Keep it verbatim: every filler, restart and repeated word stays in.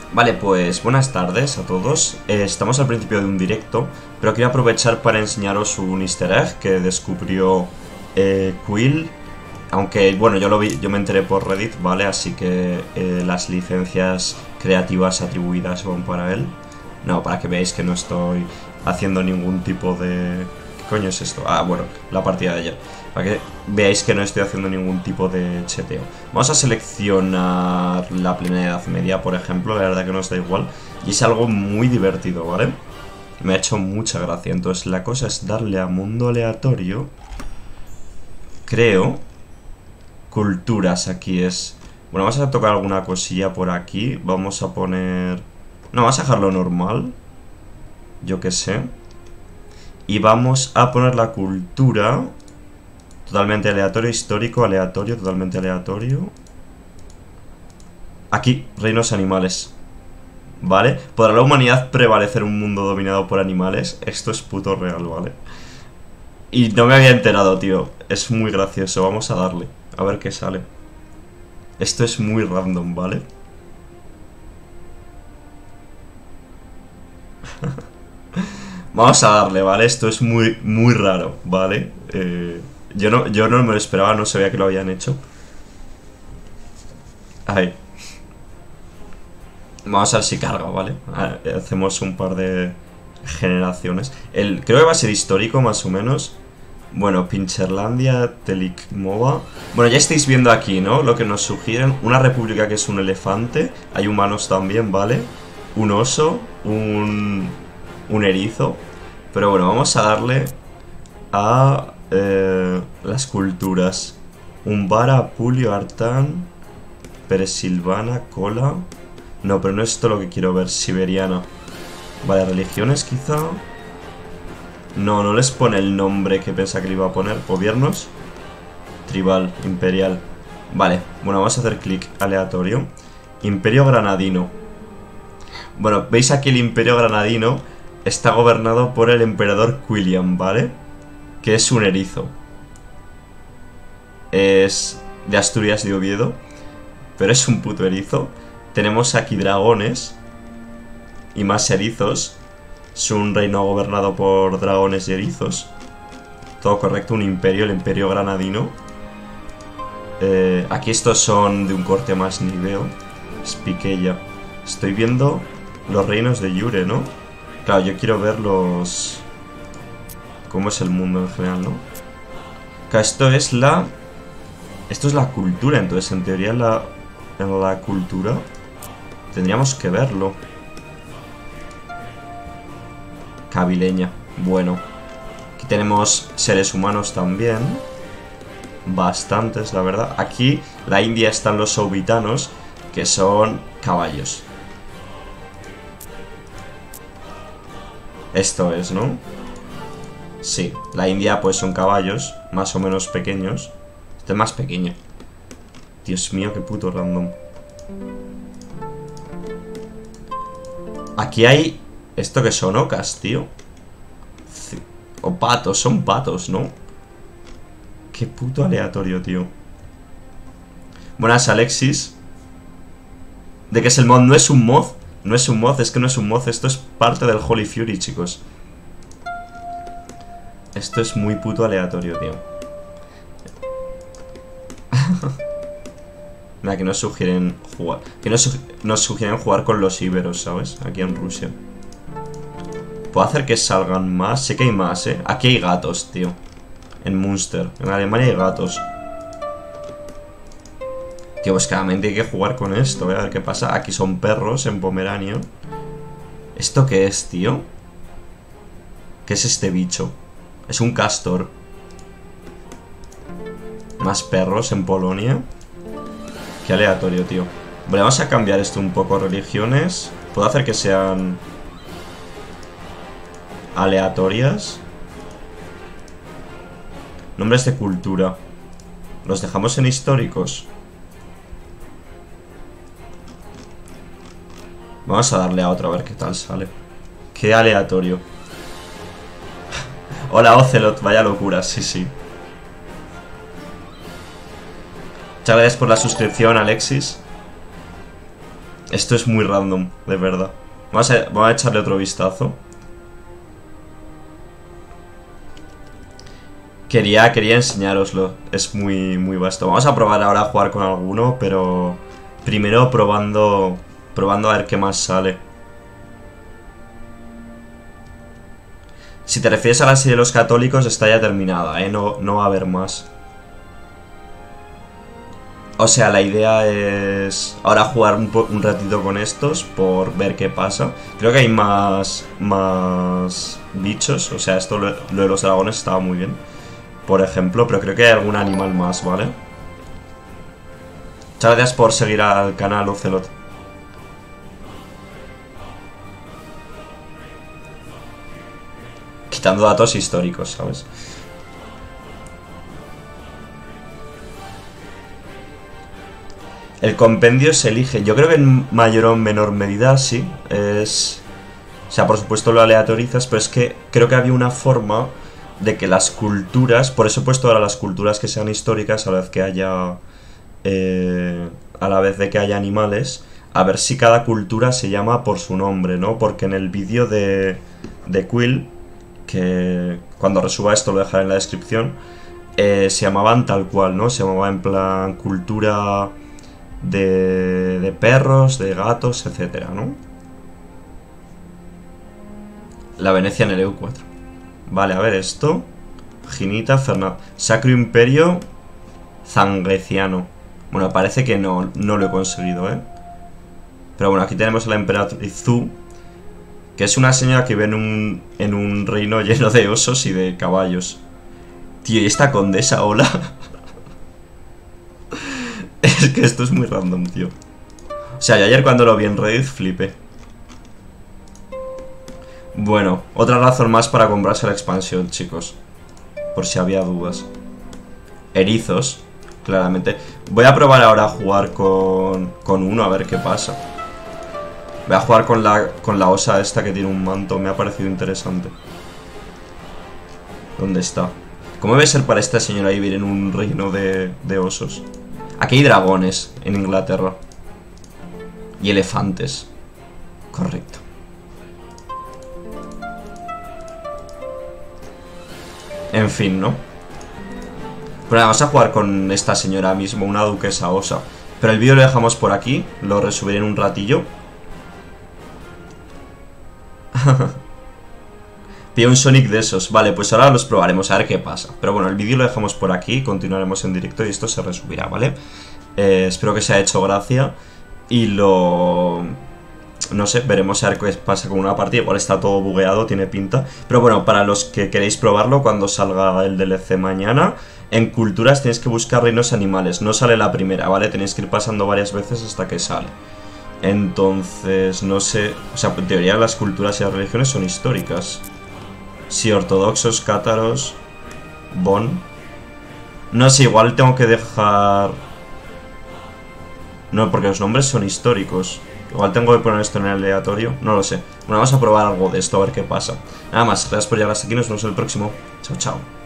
Vale, pues buenas tardes a todos. Eh, estamos al principio de un directo, pero quería aprovechar para enseñaros un easter egg que descubrió eh, Quill. Aunque, bueno, yo lo vi, yo me enteré por Reddit, ¿vale? Así que eh, las licencias creativas atribuidas van para él. No, para que veáis que no estoy haciendo ningún tipo de... ¿Qué coño es esto? Ah, bueno, la partida de ayer. Para que veáis que no estoy haciendo ningún tipo de cheteo. Vamos a seleccionar la plena edad media, por ejemplo. La verdad que nos da igual. Y es algo muy divertido, ¿vale? Me ha hecho mucha gracia. Entonces la cosa es darle a mundo aleatorio. Creo. Culturas aquí es... Bueno, vamos a tocar alguna cosilla por aquí. Vamos a poner... No, vamos a dejarlo normal. Yo qué sé. Y vamos a poner la cultura... Totalmente aleatorio, histórico, aleatorio, totalmente aleatorio. Aquí, reinos animales. ¿Vale? ¿Podrá la humanidad prevalecer un mundo dominado por animales? Esto es puto real, ¿vale? Y no me había enterado, tío. Es muy gracioso, vamos a darle. A ver qué sale. Esto es muy random, ¿vale? Vamos a darle, ¿vale? Esto es muy, muy raro, ¿vale? Eh... Yo no, yo no me lo esperaba, no sabía que lo habían hecho. Ahí. Vamos a ver si carga, ¿vale? Hacemos un par de generaciones. El, creo que va a ser histórico, más o menos. Bueno, Pincherlandia, Telikmova. Bueno, ya estáis viendo aquí, ¿no? Lo que nos sugieren. Una república que es un elefante. Hay humanos también, ¿vale? Un oso, un, un erizo. Pero bueno, vamos a darle a... Eh, las culturas. Umbara, Apulio, Artán, Peresilvana, Kola. No, pero no es esto lo que quiero ver. Siberiana. Vale, religiones quizá. No, no les pone el nombre que pensaba que le iba a poner. Gobiernos. Tribal, imperial. Vale, bueno, vamos a hacer clic aleatorio. Imperio granadino. Bueno, veis aquí el imperio granadino está gobernado por el emperador Quilliam, ¿vale? Que es un erizo. Es de Asturias de Oviedo, pero es un puto erizo. Tenemos aquí dragones y más erizos. Es un reino gobernado por dragones y erizos. Todo correcto, un imperio, el imperio granadino. eh, Aquí estos son de un corte más niveo. Spiqueya. Estoy viendo los reinos de Yure, ¿no? Claro, yo quiero ver los... cómo es el mundo en general, ¿no? Claro, esto es la... Esto es la cultura, entonces en teoría la... en la cultura tendríamos que verlo. Cabileña, bueno. Aquí tenemos seres humanos también. Bastantes, la verdad. Aquí, la India, están los sauvitanos, que son caballos. Esto es, ¿no? Sí, la India pues son caballos, más o menos pequeños. Este es más pequeño. Dios mío, qué puto random. Aquí hay... ¿Esto que son ocas, tío? O patos, son patos, ¿no? Qué puto aleatorio, tío. Buenas, Alexis. ¿De qué es el mod? No es un mod. No es un mod, es que no es un mod. Esto es parte del Holy Fury, chicos. Esto es muy puto aleatorio, tío. Mira, que nos sugieren jugar. Que nos, nos sugieren jugar con los íberos, ¿sabes? Aquí en Rusia. Puedo hacer que salgan más. Sé que hay más, ¿eh? Aquí hay gatos, tío. En Münster. En Alemania hay gatos. Tío, pues claramente hay que jugar con esto, ¿eh? A ver qué pasa. Aquí son perros en Pomerania. ¿Esto qué es, tío? ¿Qué es este bicho? Es un castor. Más perros en Polonia. Qué aleatorio, tío. Vale, vamos a cambiar esto un poco. Religiones. Puedo hacer que sean aleatorias. Nombres de cultura. ¿Los dejamos en históricos? Vamos a darle a otro a ver qué tal sale. Qué aleatorio. Hola, Ocelot, vaya locura, sí, sí. Muchas gracias por la suscripción, Alexis. Esto es muy random, de verdad. Vamos a, vamos a echarle otro vistazo. Quería, quería enseñároslo. Es muy, muy vasto. Vamos a probar ahora a jugar con alguno, pero primero probando, probando a ver qué más sale. Si te refieres a la serie de los católicos, está ya terminada, ¿eh? No, no va a haber más. O sea, la idea es ahora jugar un, un ratito con estos por ver qué pasa. Creo que hay más, más bichos. O sea, esto lo, lo de los dragones estaba muy bien, por ejemplo, pero creo que hay algún animal más, ¿vale? Muchas gracias por seguir al canal, Ocelot. Quitando datos históricos, ¿sabes? El compendio se elige, yo creo que en mayor o menor medida sí, es... O sea, por supuesto lo aleatorizas, pero es que creo que había una forma de que las culturas, por eso he puesto ahora las culturas que sean históricas a la vez que haya... Eh, a la vez de que haya animales, a ver si cada cultura se llama por su nombre, ¿no? Porque en el vídeo de, de Quill, que cuando resuba esto lo dejaré en la descripción, eh, se llamaban tal cual, ¿no? Se llamaba en plan cultura... De, de perros, de gatos, etcétera, ¿no? La Venecia en el E U cuatro. Vale, a ver esto. Ginita, Fernando. Sacro Imperio Zangreciano. Bueno, parece que no, no lo he conseguido, ¿eh? Pero bueno, aquí tenemos a la emperatriz Zhu, que es una señora que vive en un, en un reino lleno de osos y de caballos. Tío, ¿y esta condesa? Hola. Es que esto es muy random, tío. O sea, yo ayer cuando lo vi en Reddit flipé. Bueno, otra razón más para comprarse la expansión, chicos. Por si había dudas. Erizos, claramente. Voy a probar ahora a jugar con, con uno, a ver qué pasa. Voy a jugar con la, con la osa esta que tiene un manto. Me ha parecido interesante. ¿Dónde está? ¿Cómo debe ser para esta señora vivir en un reino de, de osos? Aquí hay dragones en Inglaterra. Y elefantes. Correcto. En fin, ¿no? Bueno, vamos a jugar con esta señora mismo, una duquesa osa. Pero el vídeo lo dejamos por aquí. Lo resubiré en un ratillo. Pide un Sonic de esos. Vale, pues ahora los probaremos a ver qué pasa. Pero bueno, el vídeo lo dejamos por aquí. Continuaremos en directo y esto se resubirá, ¿vale? Eh, espero que se haya hecho gracia. Y lo... No sé, veremos a ver qué pasa con una partida. Igual está todo bugueado, tiene pinta. Pero bueno, para los que queréis probarlo, cuando salga el D L C mañana, en culturas tenéis que buscar reinos animales. No sale la primera, ¿vale? Tenéis que ir pasando varias veces hasta que sale. Entonces, no sé... O sea, en teoría las culturas y las religiones son históricas. Sí, ortodoxos, cátaros, Bon. No sé, igual tengo que dejar... No, porque los nombres son históricos. Igual tengo que poner esto en el aleatorio. No lo sé. Bueno, vamos a probar algo de esto, a ver qué pasa. Nada más, gracias por llegar hasta aquí. Nos vemos en el próximo. Chao, chao.